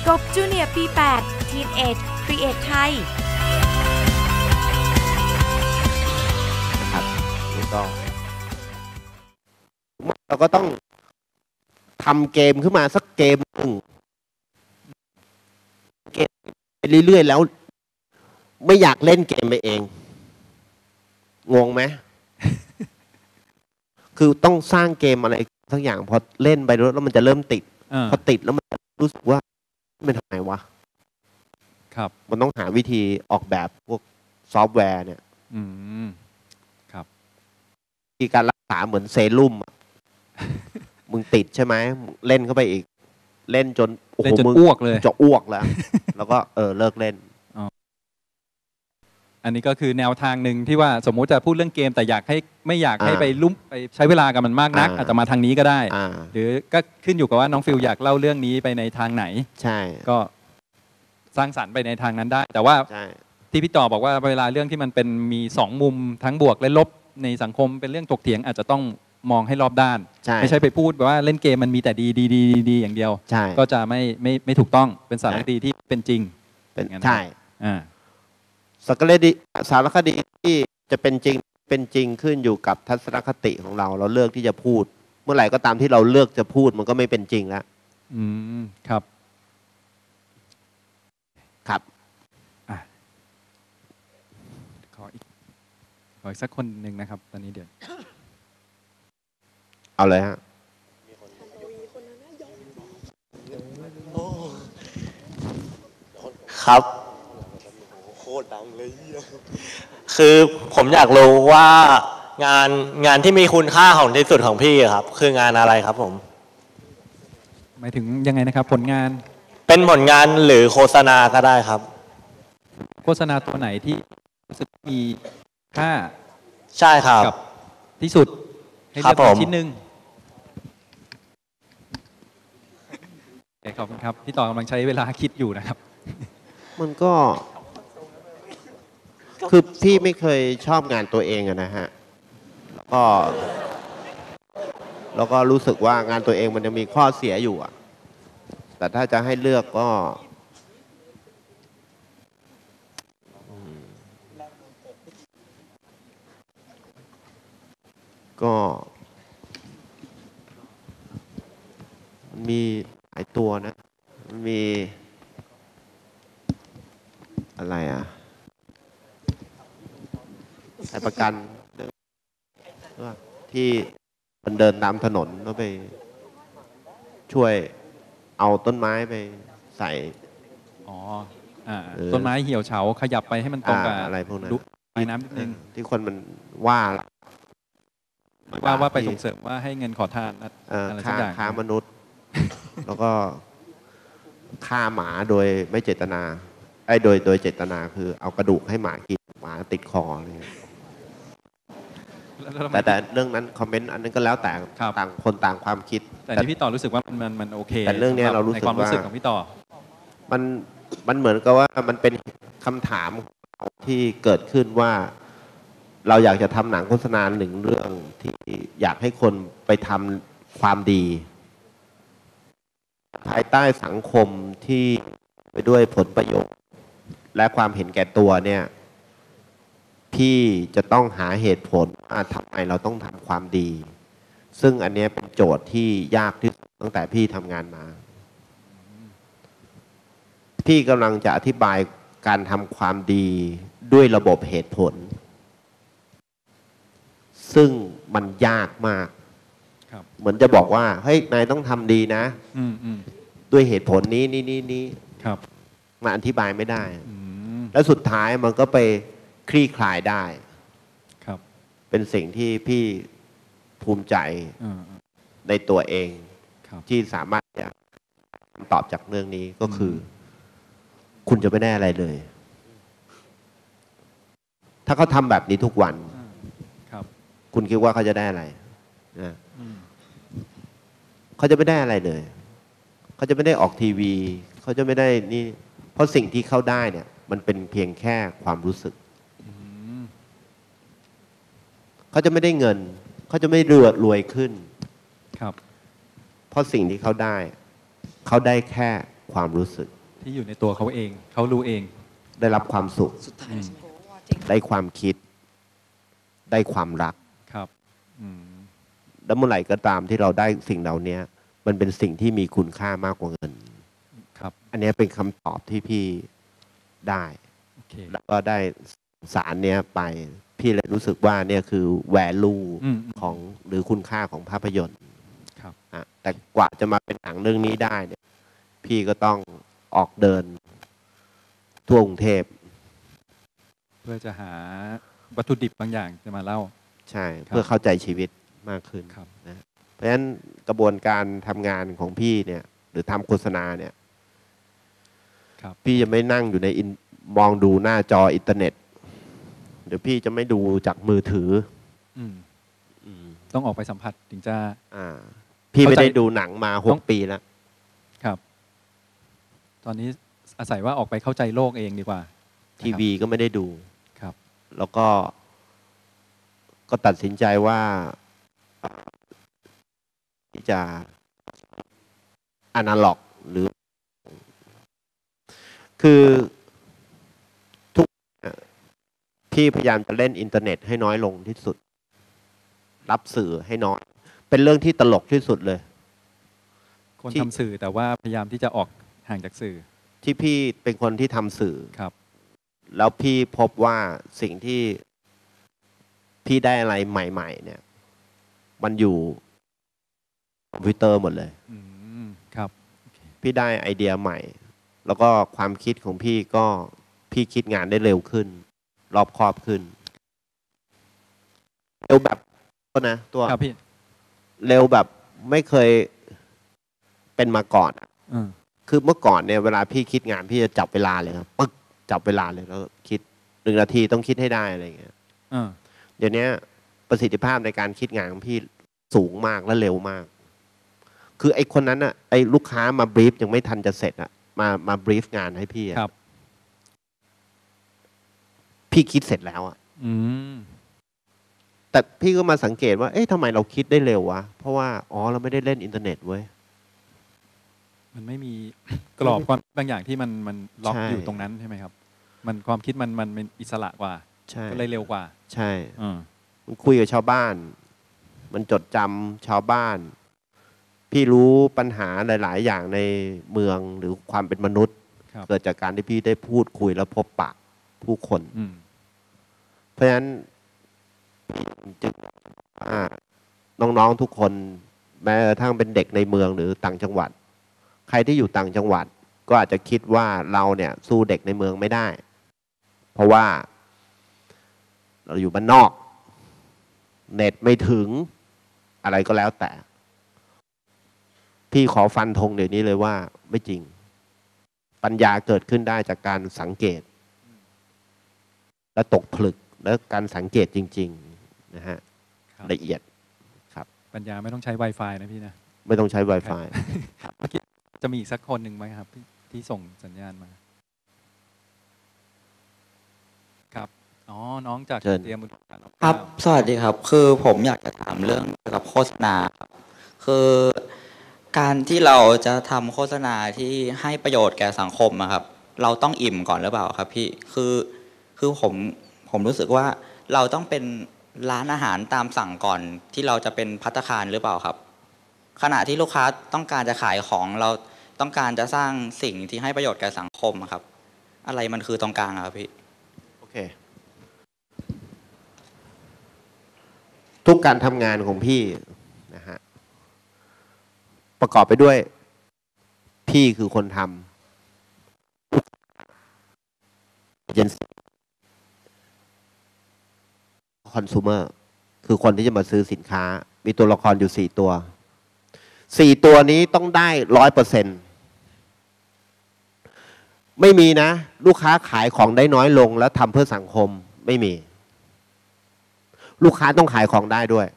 กบจูเนียร์ปี 8 ทีนเอจครีเอทไทยครับถูกต้องเราก็ต้องทำเกมขึ้นมาสักเกมหนึ่งเกมไปเรื่อยๆแล้วไม่อยากเล่นเกมไปเองงงไหม คือต้องสร้างเกมอะไรสักอย่างพอเล่นไปแล้วมันจะเริ่มติดพอติดแล้วมันรู้สึกว่ามันทำไมวะครับมันต้องหาวิธีออกแบบพวกซอฟต์แวร์เนี่ยครับวิธีการรักษาเหมือนเซรุ่ม มึงติดใช่ไหมเล่นเข้าไปอีกเล่นจนโอ้โหมึงอ้วกเลยจะอ้วกแล้ว แล้วก็เลิกเล่นอันนี้ก็คือแนวทางหนึ่งที่ว่าสมมุติจะพูดเรื่องเกมแต่ไม่อยากให้ไปลุ่มไปใช้เวลากับมันมากนักอาจจะมาทางนี้ก็ได้หรือก็ขึ้นอยู่กับว่าน้องฟิลอยากเล่าเรื่องนี้ไปในทางไหนใช่ก็สร้างสรรค์ไปในทางนั้นได้แต่ว่าที่พี่ต่อบอกว่าเวลาเรื่องที่มันเป็นมี2มุมทั้งบวกและลบในสังคมเป็นเรื่องถกเถียงอาจจะต้องมองให้รอบด้านไม่ใช่ไปพูดแบบว่าเล่นเกมมันมีแต่ดีอย่างเดียวก็จะไม่ถูกต้องเป็นสารคดีที่เป็นจริงใช่สารคดีที่จะเป็นจริงขึ้นอยู่กับทัศนคติของเราเลือกที่จะพูดเมื่อไหร่ก็ตามที่เราเลือกจะพูดมันก็ไม่เป็นจริงแล้วครับครับขออีกสักคนหนึ่งนะครับตอนนี้เดี๋ยวเอาเลยฮะครับโคตรดังเลยคือผมอยากรู้ว่างานที่มีคุณค่าของที่สุดของพี่ครับคืองานอะไรครับผมหมายถึงยังไงนะครับผลงานเป็นผลงานหรือโฆษณาก็ได้ครับโฆษณาตัวไหนที่รู้สึกมีค่าใช่ครับกับที่สุดให้เลือกชิ้นหนึ่งขอบคุณครับพี่ต่อกำลังใช้เวลาคิดอยู่นะครับมันก็คือพี่ไม่เคยชอบงานตัวเองนะฮะแล้วก็รู้สึกว่างานตัวเองมันจะมีข้อเสียอยู่อะแต่ถ้าจะให้เลือกก็มีหลายตัวนะมีอะไรอ่ะสายประกันที่มันเดินตามถนนแล้วไปช่วยเอาต้นไม้ไปใส่ต้นไม้เหี่ยวเฉาขยับไปให้มันตรงกับอะไรพวกนั้นไปน้ำนิดนึงที่คนมันว่าไปส่งเสริมว่าให้เงินขอทานอะไรสักอย่างค้ามนุษย์แล้วก็ฆ่าหมาโดยไม่เจตนาโดยเจตนาคือเอากระดูกให้หมากินหมาติดคอเลยแต่เรื่องนั้นคอมเมนต์อันนั้นก็แล้วแต่ต่างคนต่างความคิดแต่ที่พี่ต่อรู้สึกว่ามันโอเคแต่เรื่องนี้เรารู้สึกว่าของพี่ต่อมันเหมือนกับว่ามันเป็นคำถามที่เกิดขึ้นว่าเราอยากจะทำหนังโฆษณาหนึ่งเรื่องที่อยากให้คนไปทำความดีภายใต้สังคมที่ไปด้วยผลประโยชน์และความเห็นแก่ตัวเนี่ยพี่จะต้องหาเหตุผลทำไมเราต้องทำความดีซึ่งอันนี้เป็นโจทย์ที่ยากที่สุดตั้งแต่พี่ทำงานมาพี่กำลังจะอธิบายการทำความดีด้วยระบบเหตุผลซึ่งมันยากมากเหมือนจะบอกว่าเฮ้ยนายต้องทำดีนะด้วยเหตุผลนี้มาอธิบายไม่ได้แล้วสุดท้ายมันก็ไปคลี่คลายได้เป็นสิ่งที่พี่ภูมิใจในตัวเองที่สามารถจะตอบจากเรื่องนี้ก็คือคุณจะไม่ได้อะไรเลยถ้าเขาทำแบบนี้ทุกวันคุณคิดว่าเขาจะได้อะไรเขาจะไม่ได้อะไรเลยเขาจะไม่ได้ออกทีวีเขาจะไม่ได้นี่เพราะสิ่งที่เขาได้เนี่ยมันเป็นเพียงแค่ความรู้สึกเขาจะไม่ได้เงินเขาจะไม่รวยขึ้นเพราะสิ่งที่เขาได้แค่ความรู้สึกที่อยู่ในตัวเขาเองเขารู้เองได้รับความสุขได้ความคิดได้ความรักครับแล้วเมื่อไหร่ก็ตามที่เราได้สิ่งเหล่านี้มันเป็นสิ่งที่มีคุณค่ามากกว่าเงินครับอันนี้เป็นคำตอบที่พี่ได้แล้วก็ได้สารเนี้ยไปพี่เลยรู้สึกว่าเนี่ยคือ value ของหรือคุณค่าของภาพยนตร์ครับแต่กว่าจะมาเป็นหนังเรื่องนี้ได้เนี่ยพี่ก็ต้องออกเดินทั่วกรุงเทพเพื่อจะหาวัตถุดิบบางอย่างจะมาเล่าใช่เพื่อเข้าใจชีวิตมากขึ้นนะเพราะฉะนั้นกระบวนการทำงานของพี่เนี่ยหรือทำโฆษณาเนี่ยพี่จะไม่นั่งอยู่ในมองดูหน้าจออินเทอร์เน็ตเดี๋ยวพี่จะไม่ดูจากมือถือต้องออกไปสัมผัสถึงจะพี่ไม่ได้ดูหนังมา6 ปีแล้วครับตอนนี้อาศัยว่าออกไปเข้าใจโลกเองดีกว่าทีวีก็ไม่ได้ดูครับแล้วก็ตัดสินใจว่าที่จะอนาล็อกหรือคือทุกพี่พยายามจะเล่นอินเทอร์เน็ตให้น้อยลงที่สุดรับสื่อให้น้อยเป็นเรื่องที่ตลกที่สุดเลยคนทำสื่อแต่ว่าพยายามที่จะออกห่างจากสื่อที่พี่เป็นคนที่ทำสื่อครับแล้วพี่พบว่าสิ่งที่พี่ได้อะไรใหม่ๆเนี่ยมันอยู่คอมพิวเตอร์หมดเลยครับพี่ได้ไอเดียใหม่แล้วก็ความคิดของพี่ก็พี่คิดงานได้เร็วขึ้นรอบคอบขึ้นเร็วแบบก็นะตัวเร็วแบบไม่เคยเป็นมาก่อนคือเมื่อก่อนเนี่ยเวลาพี่คิดงานพี่จะจับเวลาเลยครับปึ๊กจับเวลาเลยแล้วคิด1 นาทีต้องคิดให้ได้อะไรอย่างเงี้ยเดี๋ยวนี้ประสิทธิภาพในการคิดงานของพี่สูงมากและเร็วมากคือไอ้คนนั้นอ่ะไอ้ลูกค้ามาบรีฟยังไม่ทันจะเสร็จอ่ะมาบรีฟงานให้พี่ครับพี่คิดเสร็จแล้วอ่ะแต่พี่ก็มาสังเกตว่าเอ๊ะทำไมเราคิดได้เร็ววะเพราะว่าเราไม่ได้เล่นอินเทอร์เน็ตเว้ยมันไม่มีกรอบความบางอย่างที่มันล็อกอยู่ตรงนั้นใช่ไหมครับมันความคิดมันเป็นอิสระกว่าก็เลยเร็วกว่าใช่มันคุยกับชาวบ้านมันจดจำชาวบ้านพี่รู้ปัญหาหลายๆอย่างในเมืองหรือความเป็นมนุษย์เกิดจากการที่พี่ได้พูดคุยแล้วพบปะผู้คนเพราะฉะนั้นจึงว่าน้องๆทุกคนแม้กระทั่งเป็นเด็กในเมืองหรือต่างจังหวัดใครที่อยู่ต่างจังหวัดก็อาจจะคิดว่าเราเนี่ยสู้เด็กในเมืองไม่ได้เพราะว่าเราอยู่บ้านนอกเน็ตไม่ถึงอะไรก็แล้วแต่พี่ขอฟันธงเดี๋ยวนี้เลยว่าไม่จริงปัญญาเกิดขึ้นได้จากการสังเกตและตกผลึกและการสังเกตจริงๆนะฮะละเอียดครับปัญญาไม่ต้องใช้ Wi-Fi นะพี่นะไม่ต้องใช้ Wi-Fi เมื่อกี้จะมีอีกสักคนหนึ่งไหมครับที่ส่งสัญญาณมาครับน้องจากเตรียมครับสวัสดีครับคือผมอยากจะถามเรื่องเกี่ยวกับโฆษณาครับคือการที่เราจะทำโฆษณาที่ให้ประโยชน์แก่สังคมนะครับเราต้องอิ่มก่อนหรือเปล่าครับพี่คือผมรู้สึกว่าเราต้องเป็นร้านอาหารตามสั่งก่อนที่เราจะเป็นภัตตาคารหรือเปล่าครับขณะที่ลูกค้าต้องการจะขายของเราต้องการจะสร้างสิ่งที่ให้ประโยชน์แก่สังคมครับอะไรมันคือตรงกลางครับพี่โอเคทุกการทำงานของพี่นะฮะประกอบไปด้วยพี่คือคนทำเจนคอน sumer คือคนที่จะมาซื้อสินค้ามีตัวละครอยู่4 ตัว4 ตัวนี้ต้องได้ 100%ไม่มีนะลูกค้าขายของได้น้อยลงแล้วทำเพื่อสังคมไม่มีลูกค้าต้องขายของได้ด้วย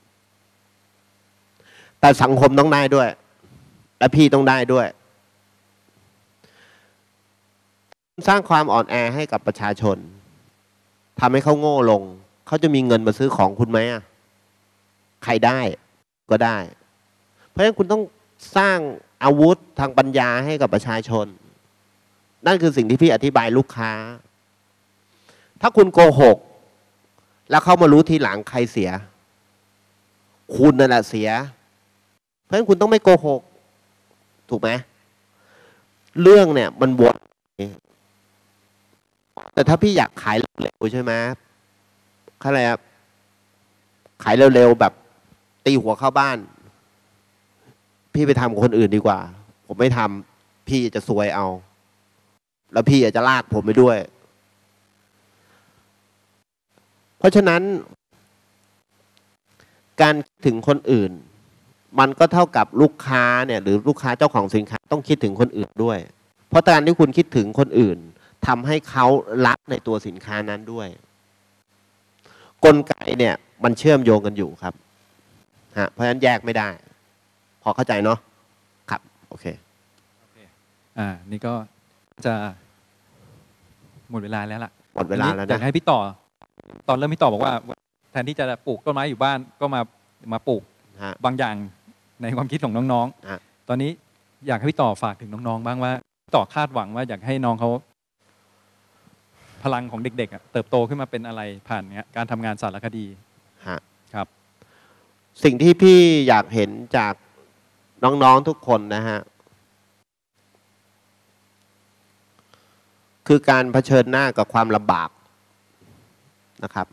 แต่สังคมต้องได้ด้วยและพี่ต้องได้ด้วยสร้างความอ่อนแอให้กับประชาชนทำให้เขาโง่ลงเขาจะมีเงินมาซื้อของคุณไหมอ่ะใครได้ก็ได้เพราะฉะนั้นคุณต้องสร้างอาวุธทางปัญญาให้กับประชาชนนั่นคือสิ่งที่พี่อธิบายลูกค้า ถ้าคุณโกหกแล้วเขามารู้ทีหลังใครเสียคุณนั่นแหละเสียเพราะฉะนั้นคุณต้องไม่โกหกถูกไหมเรื่องเนี่ยมันวนแต่ถ้าพี่อยากขายเร็วใช่ไหมอะไรครับขายเร็วๆแบบตีหัวเข้าบ้านพี่ไปทำกับคนอื่นดีกว่าผมไม่ทำพี่จะซวยเอาแล้วพี่จะลากผมไปด้วยเพราะฉะนั้นการคิดถึงคนอื่นมันก็เท่ากับลูกค้าเนี่ยหรือลูกค้าเจ้าของสินค้าต้องคิดถึงคนอื่นด้วยเพราะการที่คุณคิดถึงคนอื่นทำให้เขารักในตัวสินค้านั้นด้วยกลไกเนี่ยมันเชื่อมโยงกันอยู่ครับเพราะฉะนั้นแยกไม่ได้พอเข้าใจเนาะครับโอเคนี่ก็จะหมดเวลาแล้วล่ะหมดเวลาแล้วนะอยากให้พี่ต่อตอนเริ่มพี่ต่อบอกว่าแทนที่จะปลูกต้นไม้อยู่บ้านก็มาปลูกบางอย่างในความคิดของน้องๆตอนนี้อยากให้พี่ต่อฝากถึงน้องๆบ้างว่าต่อคาดหวังว่าอยากให้น้องเขาพลังของเด็กๆเติบโตขึ้นมาเป็นอะไรผ่านการทำงานสารคดีครับสิ่งที่พี่อยากเห็นจากน้องๆทุกคนนะฮะคือการเผชิญหน้ากับความลำบากนะครับ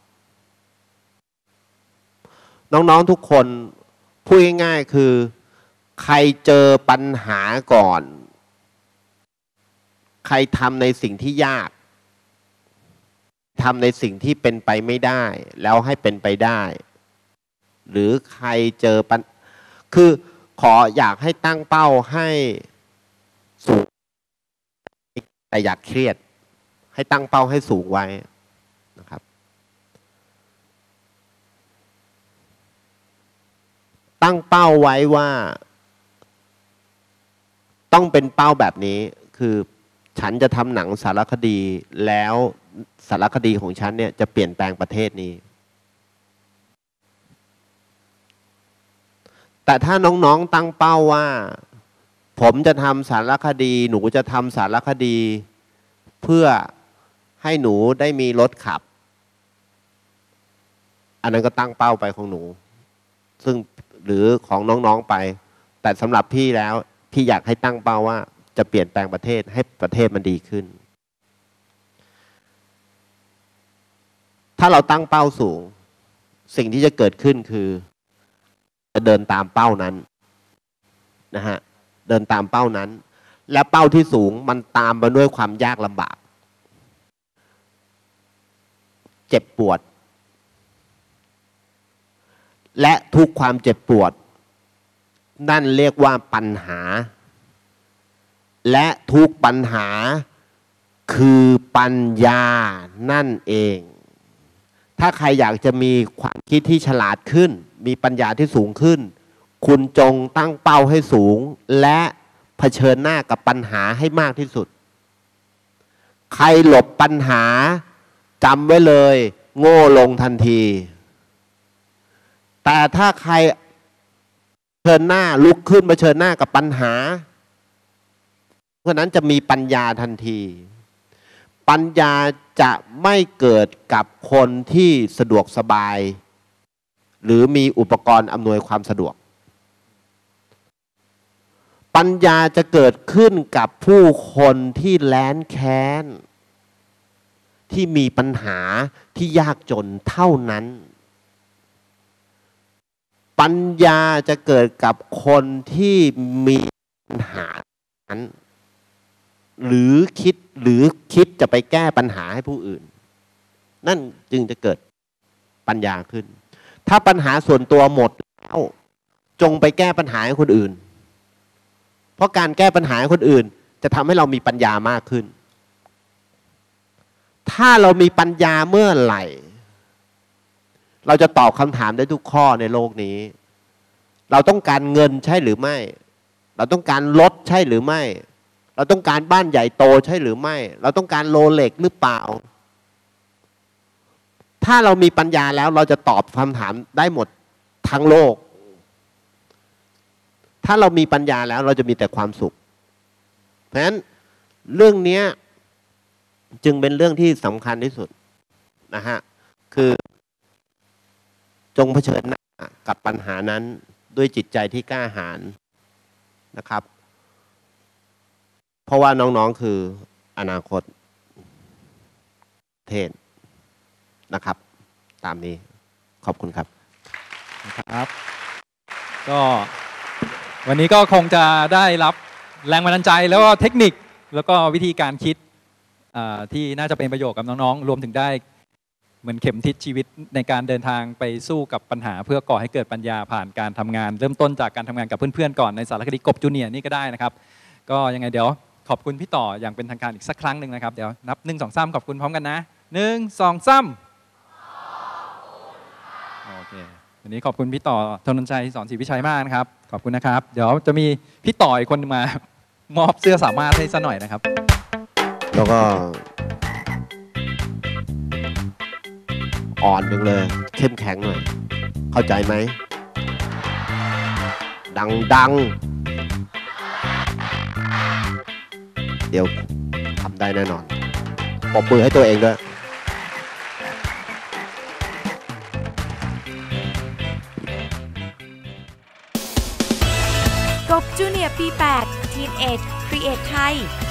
น้องๆทุกคนพูดง่ายๆคือใครเจอปัญหาก่อนใครทำในสิ่งที่ยากทำในสิ่งที่เป็นไปไม่ได้แล้วให้เป็นไปได้หรือใครเจอคือขออยากให้ตั้งเป้าให้สูงแต่อยากเครียดให้ตั้งเป้าให้สูงไว้นะครับตั้งเป้าไว้ว่าต้องเป็นเป้าแบบนี้คือฉันจะทำหนังสารคดีแล้วสารคดีของฉันเนี่ยจะเปลี่ยนแปลงประเทศนี้แต่ถ้าน้องๆตั้งเป้าว่าผมจะทำสารคดีหนูจะทำสารคดีเพื่อให้หนูได้มีรถขับอันนั้นก็ตั้งเป้าไปของหนูซึ่งหรือของน้องๆไปแต่สำหรับพี่แล้วพี่อยากให้ตั้งเป้าว่าจะเปลี่ยนแปลงประเทศให้ประเทศมันดีขึ้นถ้าเราตั้งเป้าสูงสิ่งที่จะเกิดขึ้นคือจะเดินตามเป้านั้นนะฮะเดินตามเป้านั้นและเป้าที่สูงมันตามมาด้วยความยากลำบากเจ็บปวดและทุกความเจ็บปวดนั่นเรียกว่าปัญหาและทุกปัญหาคือปัญญานั่นเองถ้าใครอยากจะมีความคิดที่ฉลาดขึ้นมีปัญญาที่สูงขึ้นคุณจงตั้งเป้าให้สูงและเผชิญหน้ากับปัญหาให้มากที่สุดใครหลบปัญหาจำไว้เลยโง่ลงทันทีแต่ถ้าใครเผชิญหน้าลุกขึ้นเผชิญหน้ากับปัญหาเพราะนั้นจะมีปัญญาทันทีปัญญาจะไม่เกิดกับคนที่สะดวกสบายหรือมีอุปกรณ์อำนวยความสะดวกปัญญาจะเกิดขึ้นกับผู้คนที่แร้นแค้นที่มีปัญหาที่ยากจนเท่านั้นปัญญาจะเกิดกับคนที่มีปัญหานั้นหรือคิดจะไปแก้ปัญหาให้ผู้อื่นนั่นจึงจะเกิดปัญญาขึ้นถ้าปัญหาส่วนตัวหมดแล้วจงไปแก้ปัญหาให้คนอื่นเพราะการแก้ปัญหาให้คนอื่นจะทำให้เรามีปัญญามากขึ้นถ้าเรามีปัญญาเมื่อไหร่เราจะตอบคำถามได้ทุกข้อในโลกนี้เราต้องการเงินใช่หรือไม่เราต้องการรถใช่หรือไม่เราต้องการบ้านใหญ่โตใช่หรือไม่เราต้องการโรเล็กหรือเปล่าถ้าเรามีปัญญาแล้วเราจะตอบคำถามได้หมดทั้งโลกถ้าเรามีปัญญาแล้วเราจะมีแต่ความสุขเพราะฉะนั้นเรื่องนี้จึงเป็นเรื่องที่สำคัญที่สุดนะฮะคือจงเผชิญหน้ากับปัญหานั้นด้วยจิตใจที่กล้าหาญนะครับ เพราะว่าน้องๆคืออนาคตเทศนะครับตามนี้ขอบคุณครับครับก็วันนี้ก็คงจะได้รับแรงบันดาลใจแล้วก็เทคนิคแล้วก็วิธีการคิดที่น่าจะเป็นประโยชน์กับน้องๆรวมถึงได้เหมือนเข็มทิศชีวิตในการเดินทางไปสู้กับปัญหาเพื่อก่อให้เกิดปัญญาผ่านการทำงานเริ่มต้นจากการทำงานกับเพื่อนๆก่อนในสารคดีกบจูเนียร์นี่ก็ได้นะครับก็ยังไงเดี๋ยวขอบคุณพี่ต่ออย่างเป็นทางการอีกสักครั้งหนึ่งนะครับเดี๋ยวนับ1 2 3ขอบคุณพร้อมกันนะ1 2 3โอเควันนี้ขอบคุณพี่ต่อธนนชัยสอนศรีวิชัยมากนะครับขอบคุณนะครับเดี๋ยวจะมีพี่ต่ออีกคนมามอบเสื้อสามารถให้ซะหน่อยนะครับแล้วก็อ่อนจังเลยเข้มแข็งหน่อยเข้าใจไหมดังเดี๋ยวทำได้แน่นอนปรบมือให้ตัวเองด้วยกบจูเนียร์ปี 8 Teenage Create Thai